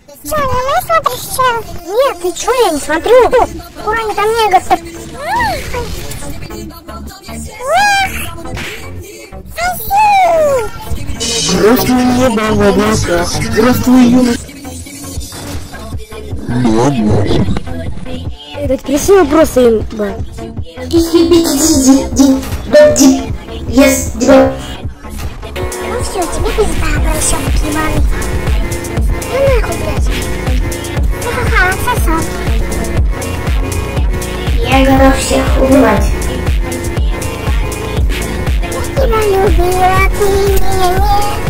Чё, не смотришь, чё? Нет, ты чё, я не смотрю. Курань, там негр. Здравствуй, небо в облаках. Здравствуй, юность. Это красиво просто имба. Ну все, тебе пизда, прощёнок ебаный. Ну нахуй, блядь. Ха-ха-ха, отсосал. Я готов всех убивать. Я тебя любила, ты меня нет.